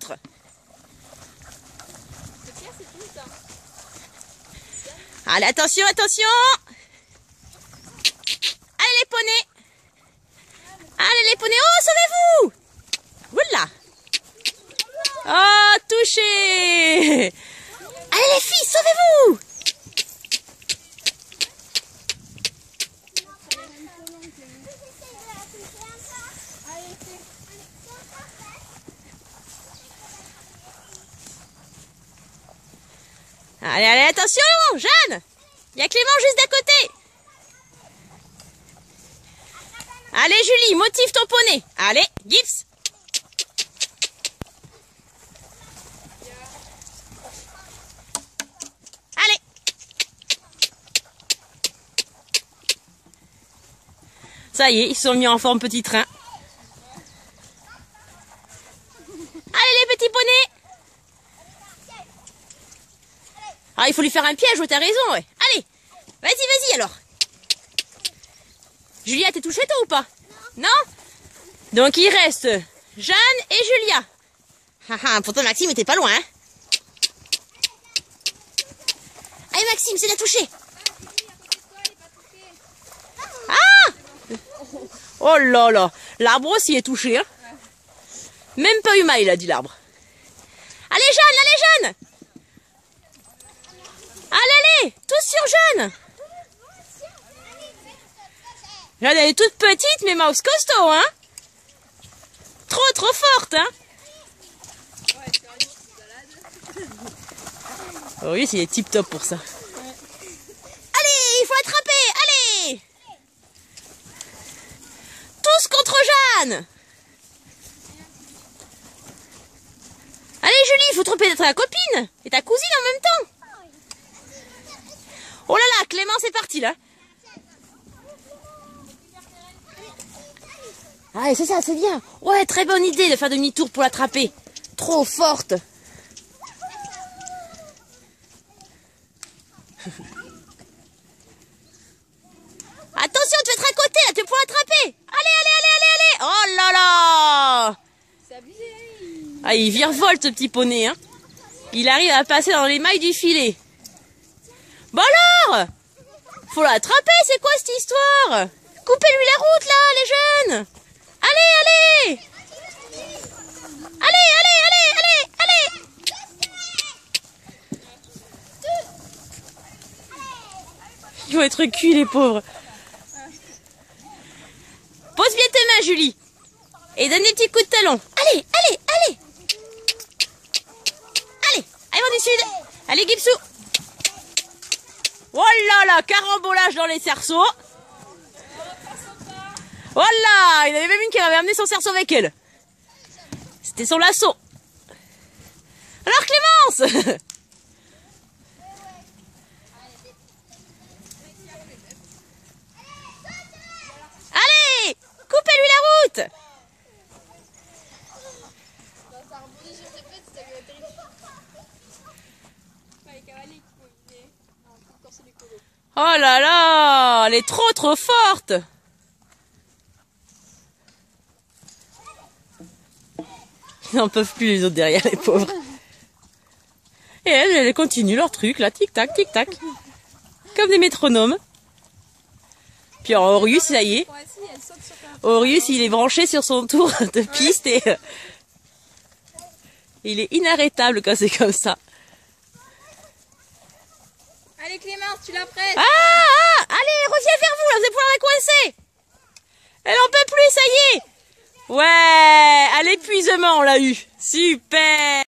l'autre. Allez, attention, attention. Allez les poneys. Allez les poneys. Oh, sauvez-vous. Oula. Oh, touché. Allez les filles, sauvez-vous. Allez, allez, attention, Jeanne. Il y a Clément juste d'à côté. Allez, Julie, motive ton poney. Allez, Gibbs. Allez. Ça y est, ils se sont mis en forme petit train. Allez, les petits poneys. Ah, il faut lui faire un piège, t'as raison, ouais. Allez, vas-y, vas-y, alors. Julia, t'es touchée, toi, ou pas? Non. Donc, il reste Jeanne et Julia. Pourtant, Maxime était pas loin, hein. Allez, Maxime, c'est la toucher. Ah! Oh là là, l'arbre aussi est touché, hein. Même pas eu mal, il a dit l'arbre. Allez, Jeanne, allez, Jeanne. Allez, allez, tous sur Jeanne. Jeanne, elle est toute petite, mais mouse costaud, hein. Trop forte, hein. Auréus, il est tip top pour ça. Allez, il faut attraper, allez. Tous contre Jeanne. Allez, Julie, il faut tromper d'être ta copine et ta cousine en même temps. Oh là là, Clément, c'est parti là. Ah, c'est ça, c'est bien. Ouais, très bonne idée de faire demi-tour pour l'attraper. Trop forte. Attention, tu vas être à côté là, tu vas pouvoir l'attraper. Allez, allez, allez, allez, allez. Oh là là. C'est abusé. Ah, il virevolte ce petit poney, hein. Il arrive à passer dans les mailles du filet. Bon alors, faut l'attraper, c'est quoi cette histoire? Coupez-lui la route là, les jeunes. Allez, allez. Allez, allez, allez, allez, allez. Ils vont être cuits, les pauvres. Pose bien tes mains, Julie. Et donne des petits coups de talon. Allez, allez, allez. Allez, allez, vent du sud. Allez, Gibsou. Oh là là, carambolage dans les cerceaux. Voilà, il y en avait même une qui avait amené son cerceau avec elle. C'était son lasso. Alors Clémence. Allez, coupez-lui la route. Oh là là, elle est trop forte. Ils n'en peuvent plus les autres derrière, les pauvres. Et elles continuent leur truc, là, tic-tac, tic-tac. Comme des métronomes. Puis Auréus, ça y est. Auréus, il est branché sur son tour de piste et il est inarrêtable quand c'est comme ça. Allez Clémence, tu la prêtes? Allez, reviens vers vous, là, vous allez pouvoir la coincer. Elle en peut plus, ça y est. Ouais, à l'épuisement, on l'a eu. Super.